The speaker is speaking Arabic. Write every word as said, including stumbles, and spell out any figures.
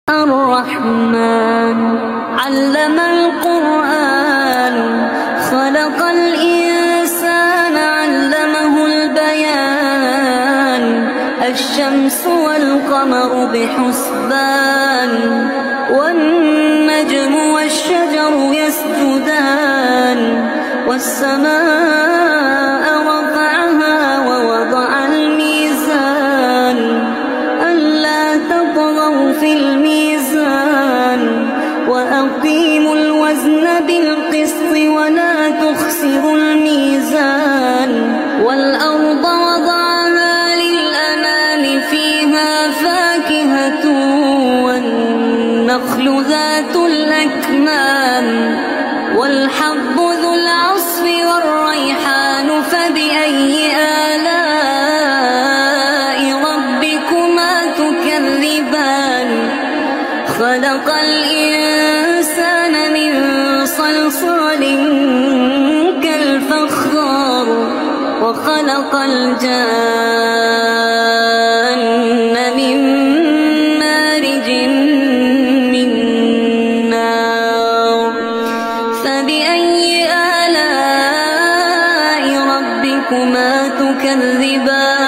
الرحمن علم القرآن خلق الإنسان علمه البيان الشمس والقمر بحسبان والنجم والشجر يسجدان والسماء رفعها ووضع الميزان ألا تطغوا في الميزان وأقيموا الوزن بالقسط ولا تخسروا الميزان والأرض وضعها للأنام فيها فاكهة والنخل ذات الأكمام والحب ذو العصف والريحان فبأي آلاء ربكما تكذبان خلق الإنسان من صلصال كالفخار وخلق الجان من مارج من نار فبأي آلاء ربكما تكذبان